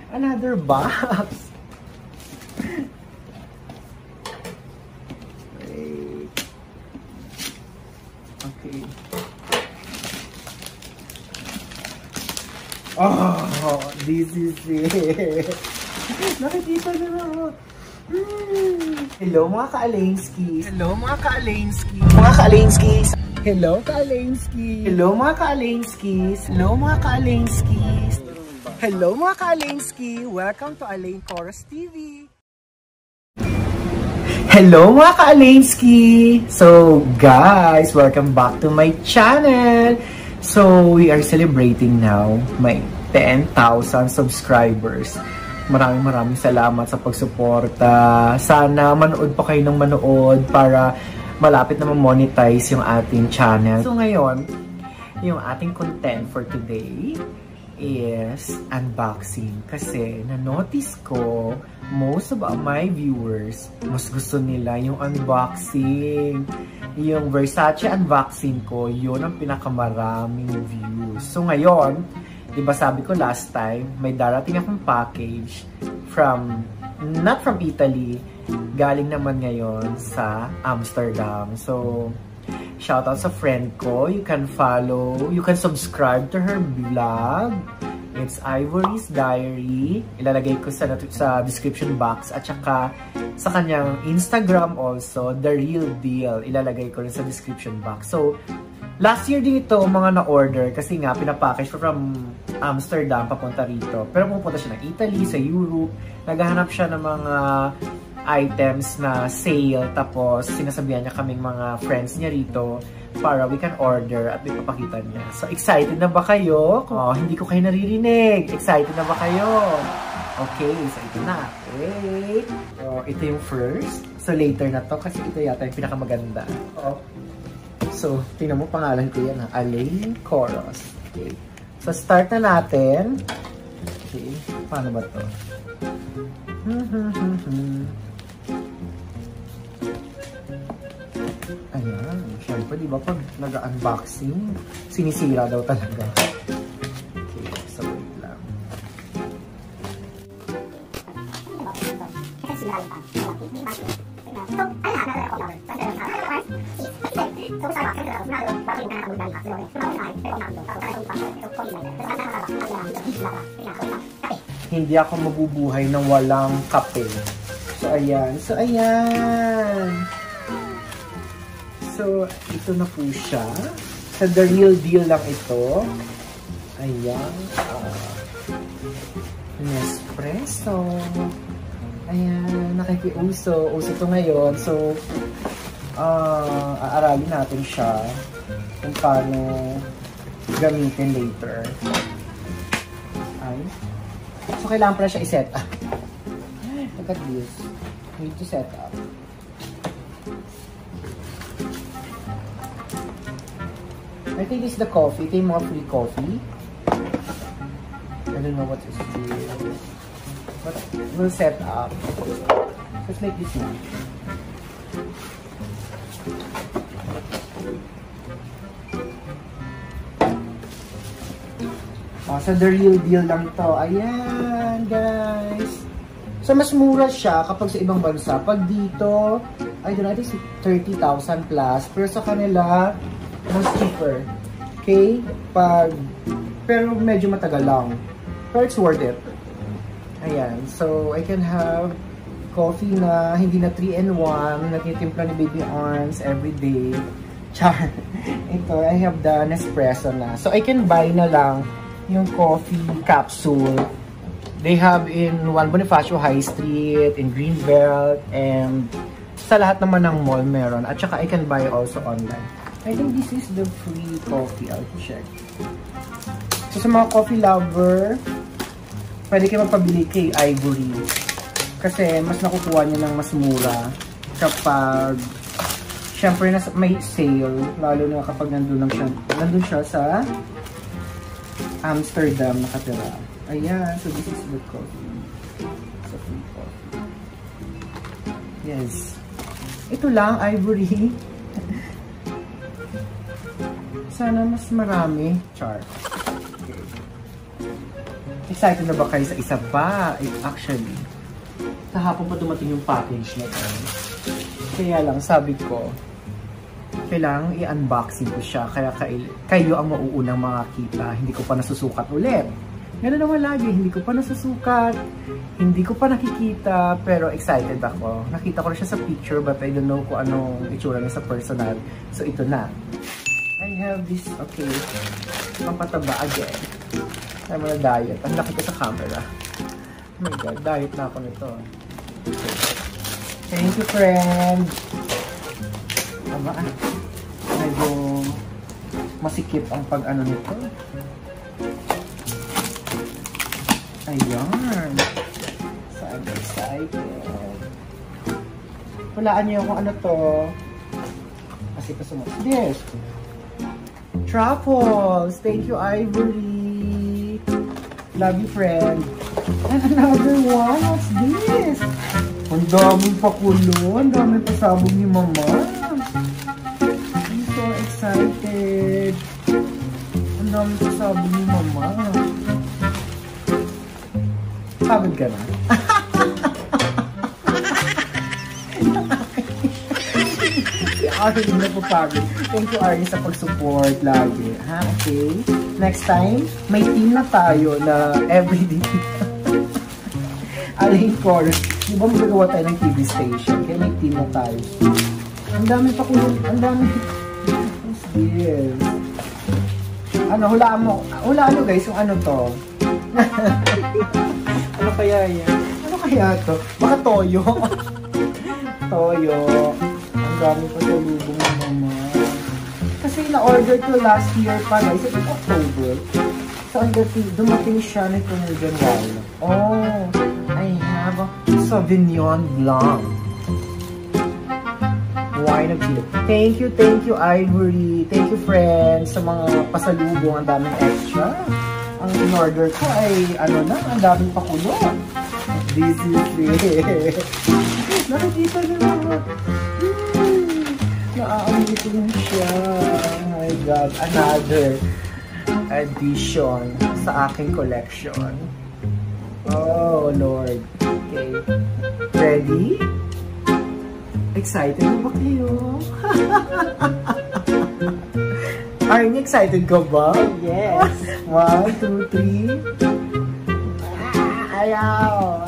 Another box. Wait. Okay. Oh, this is it. Nakikita na ako. Hello mga ka-Alainskis. Hello mga ka-Alainskis. Mga ka-Alainskis. Hello ka-Alainskis. Hello mga ka-Alainskis. Hello mga ka-Alainskis. Hello mga ka-Alainskis. Welcome to Alain Chorus TV. Hello mga ka-Alainskis. So guys, welcome back to my channel. So we are celebrating now my 10,000 subscribers. Maraming salamat sa pagsuporta. Sana manood pa kayo ng manood para malapit na ma-monetize yung ating channel. So ngayon, yung ating content for today is unboxing. Kasi na-notice ko, most of my viewers, mas gusto nila yung unboxing. Yung Versace unboxing ko, yun ang pinakamaraming views. So ngayon, diba sabi ko last time, may darating akong package from, not from Italy, galing naman ngayon sa Amsterdam. So, shoutout sa friend ko. You can follow, you can subscribe to her vlog. It's Ivory's Diary. Ilalagay ko sa description box at saka sa kanyang Instagram also, The Real Deal. Ilalagay ko rin sa description box. So, last year din ito mga na-order kasi nga pinapackage from Amsterdam papunta rito. Pero pupunta siya ng Italy, sa Europe. Naghahanap siya ng mga items na sale. Tapos sinasabihan niya kaming mga friends niya rito para we can order at ipapakita niya. So excited na ba kayo? Oh, hindi ko kayo naririnig. Excited na ba kayo? Okay, so ito na. Wait. So, ito yung first. So later na to kasi ito yata yung pinakamaganda. Oh. So, tingnan mo, pangalan ko yan, ha? Alain Chorus. Okay. So, start na natin. Okay. Paano ba to? Ayan. Siyempre, di ba, pag nag-unboxing, sinisira daw talaga. Okay. So, wait lang. Hindi ako mabubuhay nang walang kape. So, ayan. So, ayan. So, ito na po siya. Sa The Real Deal lang ito. Ayan. Nespresso. Ayan. Nakikiuso. Uso ito ngayon. So, aaralin natin siya kung paano gamitin later. Ay. So, kailangan pala siya i-set up. Look at this. We need to set up. I think this is the coffee. Ito yung mga free coffee. I don't know what is this. But we'll set up. Just like this one. So, The Real Deal lang to. Ayan, guys. So, mas mura siya kapag sa ibang bansa. Pag dito, I don't know, I think 30,000 plus. Pero sa kanila, mas cheaper. Okay? Pero medyo matagal lang. Pero it's worth it. Ayan. So, I can have coffee na hindi na 3-in-1. Natitimpla ni Baby Arms every day. Char. Ito, I have the Nespresso na. So, I can buy na lang yung coffee capsule. They have in Juan Bonifacio High Street, in Greenbelt, and sa lahat naman ng mall meron. At saka I can buy also online. I think this is the free coffee. I'll check. So sa mga coffee lover, pwede kayo magpabili kay Ivory. Kasi mas nakukuha niya ng mas mura kapag syempre may sale. Lalo na kapag nandun siya sa Amsterdam nakatira. Ayan, so this is the coffee. So free coffee. Yes. Ito lang, Ivory. Sana mas marami. Char. Okay. Excited na ba kayo sa isa pa? Actually, kahapon pa dumating yung package na ito. Kaya lang, sabi ko, kailangan i-unboxing ko siya. Kaya kayo ang mauunang makakita. Hindi ko pa nasusukat ulit. Ganoon naman lagi, hindi ko pa nasusukat. Hindi ko pa nakikita. Pero excited ako. Nakita ko na siya sa picture but I don't know kung anong itsura niya sa personal. So ito na. I have this, okay, pampataba again. I'm on a diet. Ang laki ko sa camera. Oh my God, diet na ako nito. Okay. Thank you, friend. Tama ah. Medyo masikip ang pag-ano nito. Ayan. So, I'm excited. Walaan niyo kung ano to. Kasi ito sumunod. This. Truffles. Thank you, Ivory. Love you, friend. And another one. What's this? Ang daming pakulo. Ang daming pasabog ni Mama. I'm so excited. Ang daming pasabog ni Mama. Pagod ka na? Si Ari na po pagod. Thank you, Ari, sa pag-support lagi. Ha? Okay? Next time, may team na tayo na everyday. Alain Chorus. Di ba magagawa tayo ng TV station? Kaya may team na tayo. Ang dami pa kung... Ang dami... What's this? Ano, hulaan mo. Hulaan mo guys, yung ano to. Ano kaya yan? Ano kaya to? Baka toyo. Toyo. Ang dami pa sa lubong ng Mama. Kasi na-order ko last year pa guys. Ito October. So, dumating siya nito ng January. Oh, I have a Sauvignon Blanc. Wine of Chile. Thank you, Ivory. Thank you, friends, sa mga pasalubong. Ang daming extra. Ang in-order ko ay, ano na, ang daming pakulo. This is it. Nakikita nyo naman. Naaamin ko na siya. Oh my God. Another addition sa aking collection. Oh, Lord. Okay. Ready? Excited na ba kayo? Are you excited ka ba? Yes. 1, 2, 3. Ayaw.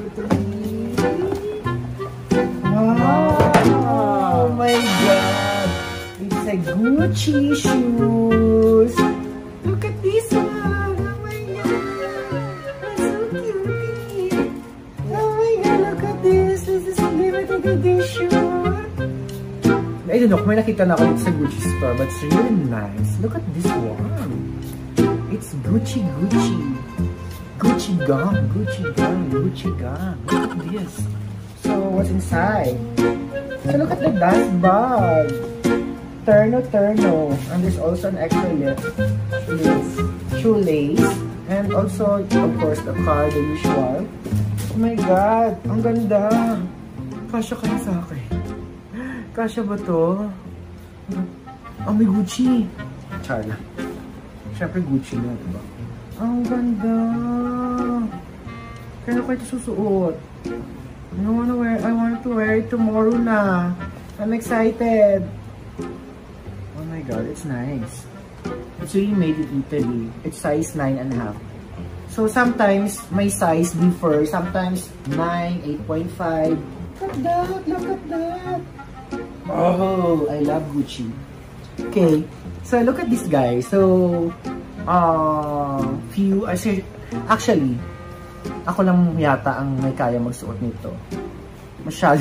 1, 2, 3. Oh my God. It's a Gucci shoes. Look at this one. Oh my God. That's so cute. Oh my God, look at this. This is a limited edition. I don't know kung may nakita na ako sa Gucci store, but it's really nice. Look at this one. It's Gucci. Gucci gum. Look at this. So, what's inside? So, look at the dust bag. Turno. And there's also an extra shoelace. And also, of course, the card, the usual. Oh my God, ang ganda. Kasya kayo sa akin. Kasya ba to? May Gucci. Char lang. Siyempre Gucci na, diba? Ang ganda. Kaya ko ito susuot. I want to wear it tomorrow na. I'm excited. Oh my God, it's nice. It's really made in Italy. It's size 9.5. So sometimes may size differ. Sometimes 9, 8.5. Look at that. Oh, I love Gucci. Okay, so look at this guy. So, actually, ako lang yata ang may kaya magsuot nito. Masyado.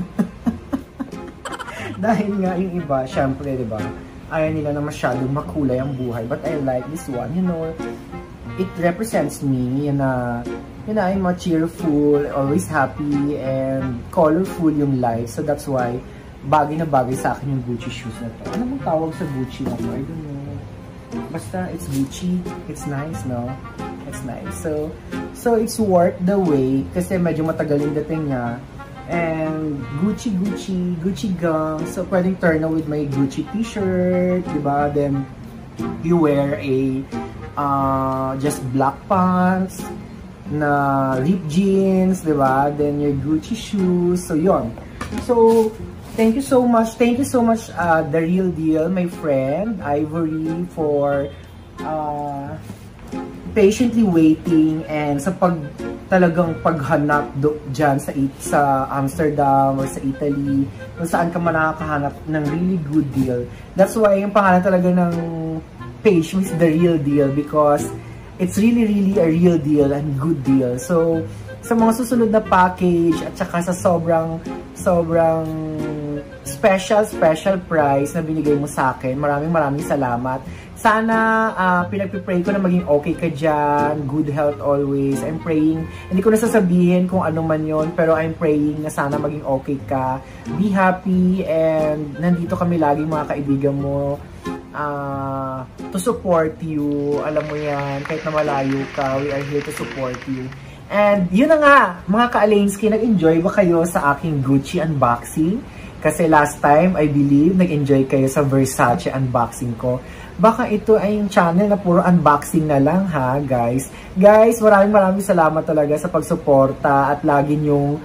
Dahil nga yung iba, syempre, di ba? Ayaw nila na masyadong makulay ang buhay. But I like this one, you know. It represents me na, I'm cheerful, always happy, and colorful yung life. So that's why, bagay na bagay sa akin yung Gucci shoes na to. Ano bang tawag sa Gucci na to? I don't know. Basta, it's Gucci. It's nice, no? It's nice. So it's worth the wait kasi medyo matagal yung dating niya. And Gucci gum. So pwedeng turn na with my Gucci t-shirt, diba? Then you wear a just black pants, na ripped jeans, diba? Then your Gucci shoes. So, yon. So, thank you so much, The Real Deal, my friend, Ivory, for patiently waiting and sa talagang paghanap dyan sa Amsterdam or sa Italy, kung saan ka man nakakahanap ng really good deal. That's why yung pangalan talaga ng page is The Real Deal, because it's really a real deal and good deal. So, sa mga susunod na package at saka sa sobrang special price na binigay mo sa akin, maraming salamat. Sana pinagpipray ko na maging okay ka dyan, good health always. I'm praying, hindi ko na sasabihin kung ano man yon, pero I'm praying na sana maging okay ka. Be happy, and nandito kami lagi mga kaibigan mo to support you. Alam mo yan, kahit na malayo ka, we are here to support you. And yun na nga, mga ka-Alainsky, nag-enjoy ba kayo sa aking Gucci unboxing? Kasi last time, I believe, nag-enjoy kayo sa Versace unboxing ko. Baka ito ay yung channel na puro unboxing na lang, ha, guys. Guys, maraming salamat talaga sa pagsuporta at lagi nyong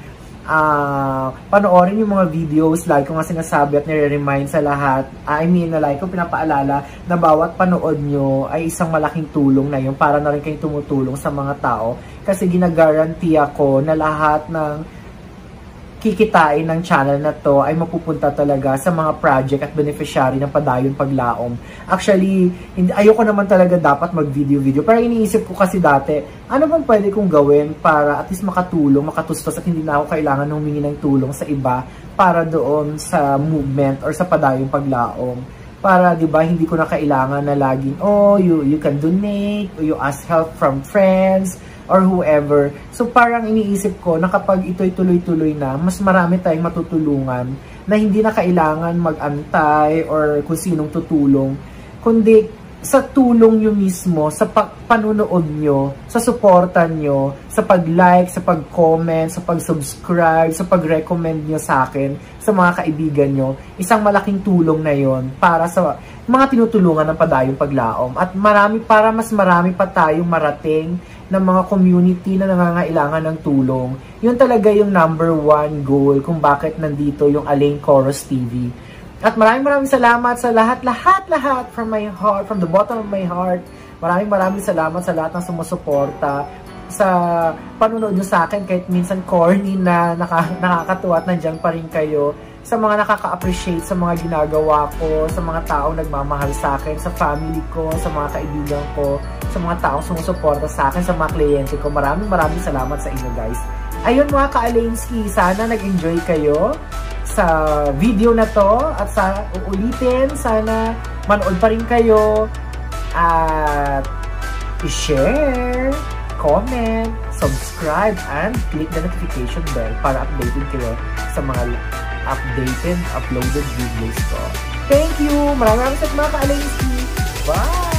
panoorin yung mga videos. Like ko nga sinasabi at nire-remind sa lahat, like ko pinapaalala na bawat panood nyo ay isang malaking tulong na yun, para na rin kayong tumutulong sa mga tao. Kasi ginagaranti ako na lahat ng kikitain ng channel na to ay mapupunta talaga sa mga project at beneficiary ng Padayon Paglaom. Actually, ayoko naman talaga dapat mag-video. Pero iniisip ko kasi dati, ano bang pwede kong gawin para at least makatulong, makatustos, at hindi na ako kailangan humingi ng tulong sa iba para doon sa movement or sa Padayon Paglaom. Para, di ba, hindi ko na kailangan na laging, you can donate, or you ask help from friends, or whoever. So parang iniisip ko na kapag ito'y tuloy-tuloy na, mas marami tayong matutulungan na hindi na kailangan mag-antay or kung sinong tutulong, kundi sa tulong nyo mismo, sa panunood nyo, sa suporta nyo, sa pag-like, sa pag-comment, sa pag-subscribe, sa pag-recommend nyo sa akin, sa mga kaibigan nyo. Isang malaking tulong na yon para sa mga tinutulungan ng Padayong Paglaom. At para mas marami pa tayong marating ng mga community na nangangailangan ng tulong. Yun talaga yung #1 goal kung bakit nandito yung Alain Coros TV. At maraming salamat sa lahat from my heart, from the bottom of my heart. Maraming salamat sa lahat ng sumusuporta sa panunod nyo sa akin, kahit minsan corny na nakakatuwa at nandiyan pa rin kayo. Sa mga nakaka-appreciate sa mga ginagawa ko, sa mga taong nagmamahal sa akin, sa family ko, sa mga kaibigan ko, sa mga taong sumusuporta sa akin, sa mga kliyente ko. Maraming salamat sa inyo, guys. Ayun mga ka-Alainsky, sana nag-enjoy kayo sa video na to, at sa uulitin, sana manood pa rin kayo at i-share, comment, subscribe, and click the notification bell para updated kayo sa mga uploaded videos ko. Thank you! Maraming salamat mga ka-Alainsky! Bye!